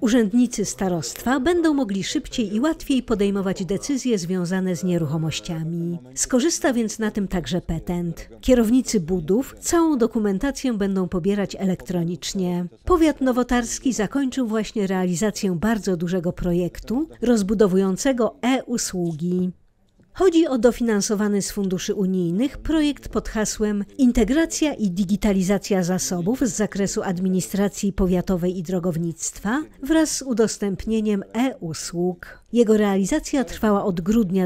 Urzędnicy starostwa będą mogli szybciej i łatwiej podejmować decyzje związane z nieruchomościami. Skorzysta więc na tym także petent. Kierownicy budów całą dokumentację będą pobierać elektronicznie. Powiat nowotarski zakończył właśnie realizację bardzo dużego projektu rozbudowującego e-usługi. Chodzi o dofinansowany z funduszy unijnych projekt pod hasłem Integracja i digitalizacja zasobów z zakresu administracji powiatowej i drogownictwa wraz z udostępnieniem e-usług. Jego realizacja trwała od grudnia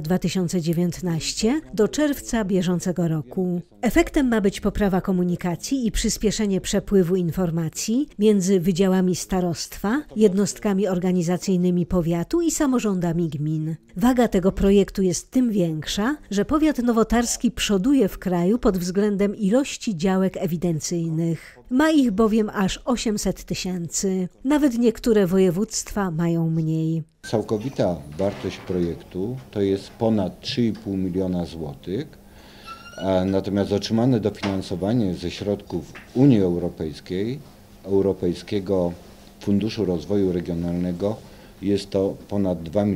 2019 do czerwca bieżącego roku. Efektem ma być poprawa komunikacji i przyspieszenie przepływu informacji między wydziałami starostwa, jednostkami organizacyjnymi powiatu i samorządami gmin. Waga tego projektu jest tym większa, że powiat nowotarski przoduje w kraju pod względem ilości działek ewidencyjnych. Ma ich bowiem aż 800 000. Nawet niektóre województwa mają mniej. Całkowita wartość projektu to jest ponad 3,5 miliona złotych, natomiast otrzymane dofinansowanie ze środków Unii Europejskiej, Europejskiego Funduszu Rozwoju Regionalnego jest to ponad 2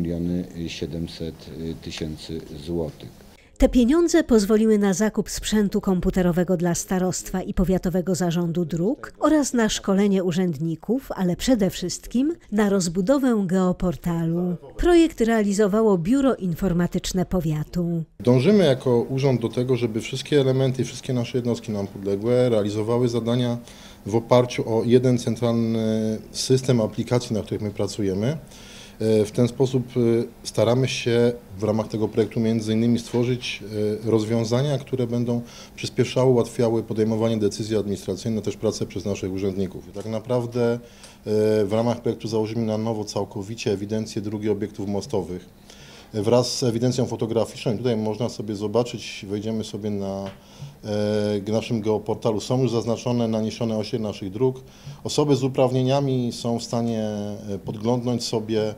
700 000 złotych. Te pieniądze pozwoliły na zakup sprzętu komputerowego dla starostwa i Powiatowego Zarządu Dróg oraz na szkolenie urzędników, ale przede wszystkim na rozbudowę geoportalu. Projekt realizowało Biuro Informatyczne Powiatu. Dążymy jako urząd do tego, żeby wszystkie elementy, wszystkie nasze jednostki nam podległe realizowały zadania w oparciu o jeden centralny system aplikacji, na których my pracujemy. W ten sposób staramy się w ramach tego projektu między innymi stworzyć rozwiązania, które będą przyspieszały, ułatwiały podejmowanie decyzji administracyjnych, też pracę przez naszych urzędników. I tak naprawdę w ramach projektu założymy na nowo całkowicie ewidencję dróg i obiektów mostowych wraz z ewidencją fotograficzną. Tutaj można sobie zobaczyć, wejdziemy sobie na naszym geoportalu, są już zaznaczone, naniesione osie naszych dróg. Osoby z uprawnieniami są w stanie podglądnąć sobie,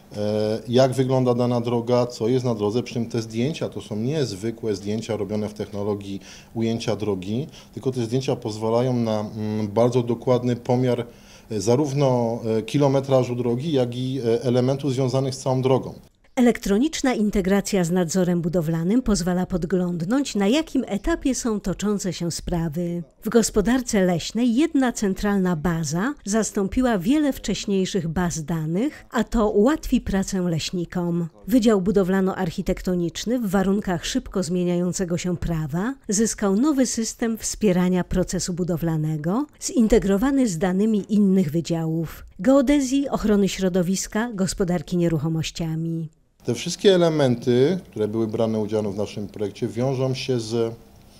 jak wygląda dana droga, co jest na drodze, przy czym te zdjęcia to są nie zwykłe zdjęcia robione w technologii ujęcia drogi, tylko te zdjęcia pozwalają na bardzo dokładny pomiar zarówno kilometrażu drogi, jak i elementów związanych z całą drogą. Elektroniczna integracja z nadzorem budowlanym pozwala podglądnąć, na jakim etapie są toczące się sprawy. W gospodarce leśnej jedna centralna baza zastąpiła wiele wcześniejszych baz danych, a to ułatwi pracę leśnikom. Wydział Budowlano-Architektoniczny w warunkach szybko zmieniającego się prawa zyskał nowy system wspierania procesu budowlanego, zintegrowany z danymi innych wydziałów: geodezji, ochrony środowiska, gospodarki nieruchomościami. Te wszystkie elementy, które były brane udział w naszym projekcie, wiążą się z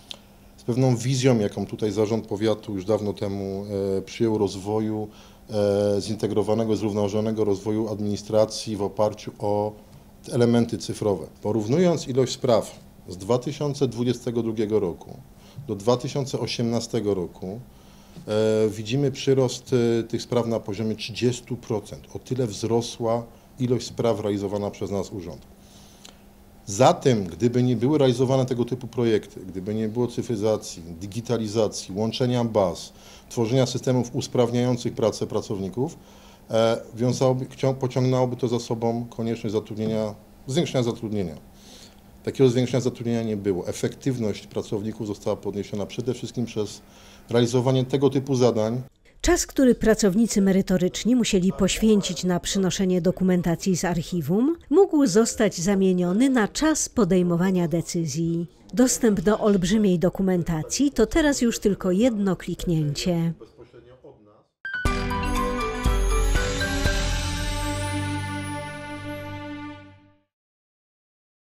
pewną wizją, jaką tutaj Zarząd Powiatu już dawno temu przyjął, rozwoju zintegrowanego, zrównoważonego rozwoju administracji w oparciu o elementy cyfrowe. Porównując ilość spraw z 2022 roku do 2018 roku, widzimy przyrost tych spraw na poziomie 30%. O tyle wzrosła ilość spraw realizowana przez nas urząd. Zatem, gdyby nie były realizowane tego typu projekty, gdyby nie było cyfryzacji, digitalizacji, łączenia baz, tworzenia systemów usprawniających pracę pracowników, pociągnęłoby to za sobą konieczność zwiększenia zatrudnienia. Takiego zwiększenia zatrudnienia nie było. Efektywność pracowników została podniesiona przede wszystkim przez realizowanie tego typu zadań. Czas, który pracownicy merytoryczni musieli poświęcić na przynoszenie dokumentacji z archiwum, mógł zostać zamieniony na czas podejmowania decyzji. Dostęp do olbrzymiej dokumentacji to teraz już tylko jedno kliknięcie.